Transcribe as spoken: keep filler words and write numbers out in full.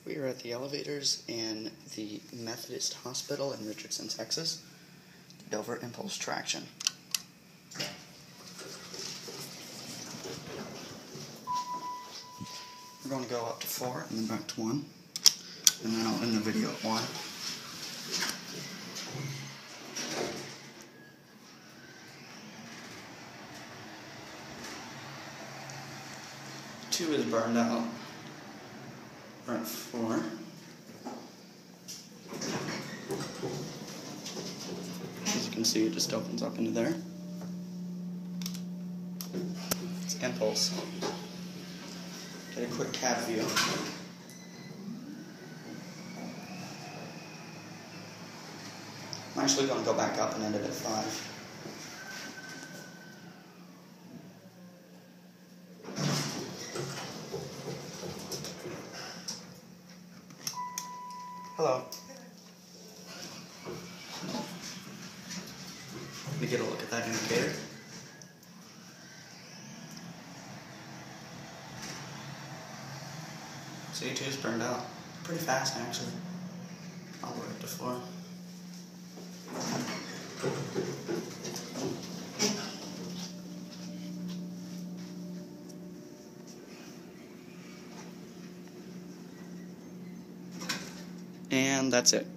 We are at the elevators in the Methodist Hospital in Richardson, Texas. Dover impulse traction. We're going to go up to four and then back to one. And then I'll end the video at one. Two is burned out. We're at four. As you can see, it just opens up into there. It's impulse. Get a quick cab view. I'm actually going to go back up and end it at five. Hello. Let me get a look at that indicator. C two is burned out. Pretty fast, actually. All the way up to four. And that's it.